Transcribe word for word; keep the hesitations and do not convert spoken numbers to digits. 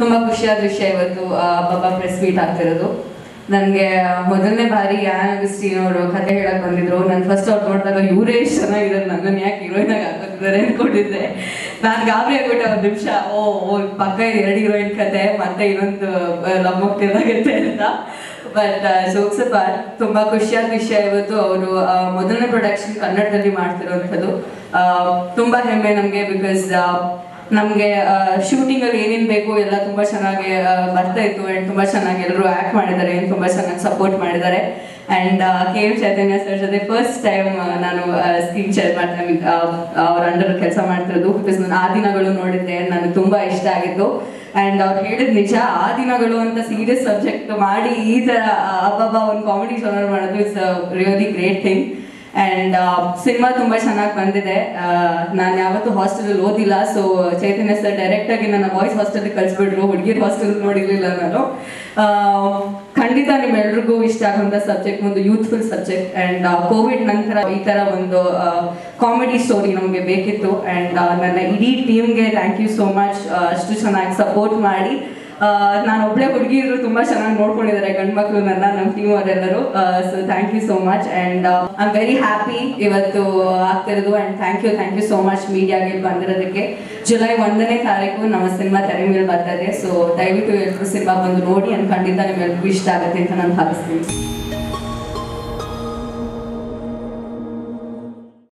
ತುಂಬ ಖುಷಿಯಾದ ವಿಷಯ ಇವತ್ತು ಅಬ್ಬಬ್ಬ ಪ್ರೆಸ್ ಮೀಟ್ ಆಗ್ತಿರೋದು. ನನಗೆ ಮೊದಲನೇ ಬಾರಿ ಯಾನಗಿಸ್ಟಿನವರು ಕತೆ ಹೇಳಕ್ ಬಂದಿದ್ರು. ನಾನು ಫಸ್ಟ್ ಅವ್ರು ನೋಡಿದಾಗ ಇವರೇ ಎಷ್ಟು ಚೆನ್ನಾಗಿದ್ದಾರೆ, ನನ್ನನ್ನು ಯಾಕೆ ಹೀರೋಯಿನ್ ಆಗಿ ಹಾಕೋತಿದ್ದಾರೆ ಅಂದ್ಕೊಂಡಿದ್ದೆ. ನಾನು ಗಾಬರಿ ಆಗ್ಬಿಟ್ಟೆ ಒಂದು ನಿಮಿಷ, ಓ ಓ ಪಕ್ಕ ಎರಡು ಹೀರೋಯಿನ್ ಕತೆ ಮತ್ತೆ ಇನ್ನೊಂದು ಲಮ್ಮಕ್ತಿದಾಗತ್ತೆ ಅಂತ. ಬಟ್ ಜೋಕ್ಸ್ ಅಪಾರ್ಟ್, ತುಂಬ ಖುಷಿಯಾದ ವಿಷಯ ಇವತ್ತು ಅವರು ಮೊದಲನೇ ಪ್ರೊಡಕ್ಷನ್ ಕನ್ನಡದಲ್ಲಿ ಮಾಡ್ತಿರೋವಂಥದ್ದು. ತುಂಬ ಹೆಮ್ಮೆ ನಮಗೆ. ಬಿಕಾಸ್ ನಮಗೆ ಶೂಟಿಂಗಲ್ಲಿ ಏನೇನು ಬೇಕು ಎಲ್ಲ ತುಂಬ ಚೆನ್ನಾಗಿ ಬರ್ತಾ ಇತ್ತು. ಆ್ಯಂಡ್ ತುಂಬ ಚೆನ್ನಾಗಿ ಎಲ್ಲರೂ ಆ್ಯಕ್ಟ್ ಮಾಡಿದ್ದಾರೆ, ತುಂಬ ಚೆನ್ನಾಗಿ ಸಪೋರ್ಟ್ ಮಾಡಿದ್ದಾರೆ. And K M Chaitanya sir ಜೊತೆ ಫಸ್ಟ್ ಟೈಮ್ ನಾನು ಸ್ಕ್ರೀನ್ ಶೇರ್ ಮಾಡ್ತೀನಿ, ಅವ್ರ ಅಂಡರ್ ಕೆಲಸ ಮಾಡ್ತಿರೋದು. ಬಿಕಾಸ್ ನಾನು ಆ ದಿನಗಳು ನೋಡಿದ್ದೆ, ನನಗೆ ತುಂಬ ಇಷ್ಟ ಆಗಿತ್ತು. ಆ್ಯಂಡ್ ಅವ್ರು ಹೇಳಿದ ನಿಜ, ಆ ದಿನಗಳು ಅಂತ ಸೀರಿಯಸ್ ಸಬ್ಜೆಕ್ಟ್ ಮಾಡಿ ಈ ಥರ ಅಬ್ಬಬ್ಬ ಒಂದು ಕಾಮಿಡಿ ಶಾನರ್ ಮಾಡೋದು it's really great thing. And cinema ತುಂಬ ಚೆನ್ನಾಗಿ ಬಂದಿದೆ. ನಾನು ಯಾವತ್ತೂ ಹಾಸ್ಟೆಲಲ್ಲಿ ಓದಿಲ್ಲ, ಸೊ ಚೈತನ್ಯ ಸರ್ ಡೈರೆಕ್ಟಾಗಿ ನನ್ನ ಬಾಯ್ಸ್ ಹಾಸ್ಟೆಲ್ಗೆ ಕಳಿಸ್ಬಿಟ್ರು, ಹುಡುಗಿರ್ ಹಾಸ್ಟೆಲ್ ನೋಡಿರಲಿಲ್ಲ ನಾನು. ಖಂಡಿತ ನಿಮ್ಮೆಲ್ರಿಗೂ ಇಷ್ಟ ಆಗುವಂಥ ಸಬ್ಜೆಕ್ಟ್, ಒಂದು ಯೂತ್ಫುಲ್ ಸಬ್ಜೆಕ್ಟ್. ಆ್ಯಂಡ್ ಕೋವಿಡ್ ನಂತರ ಈ ಥರ ಒಂದು ಕಾಮಿಡಿ ಸ್ಟೋರಿ ನಮಗೆ ಬೇಕಿತ್ತು. ಆ್ಯಂಡ್ ನನ್ನ ಇಡೀ ಟೀಮ್ಗೆ ಥ್ಯಾಂಕ್ ಯು ಸೋ ಮಚ್, ಅಷ್ಟು ಚೆನ್ನಾಗಿ ಸಪೋರ್ಟ್ ಮಾಡಿ. ನಾನು ಒಬ್ಬಳೆ ಹುಡುಗಿರು ತುಂಬ ಚೆನ್ನಾಗಿ ನೋಡ್ಕೊಂಡಿದ್ದಾರೆ, ಗಂಡು ಮಕ್ಕಳು ನನ್ನ ನಮ್ಮ ಟೀಮ್ ಅವರೆಲ್ಲರೂ. So thank you so much. And I am very happy ಇವತ್ತು ಆಗ್ತಿರೋದು. And thank you thank you so much ಮೀಡಿಯಾಗೆ ಬಂದಿರೋದಕ್ಕೆ. ಜುಲೈ ಒಂದನೇ ತಾರೀಕು ನಮ್ಮ ಸಿನಿಮಾ ತೆರೆ ಮೇಲೆ ಬರ್ತಾ ಇದೆ. ಸೊ ದಯವಿಟ್ಟು ಎಲ್ಲರೂ ಸಿನಿಮಾ ಬಂದು ನೋಡಿ, ಅಂಡ್ ಖಂಡಿತ ನಿಮ್ಮೆಲ್ರಿಗೂ ಇಷ್ಟ ಆಗುತ್ತೆ ಅಂತ ನಾನು ಭಾವಿಸ್ತೀನಿ.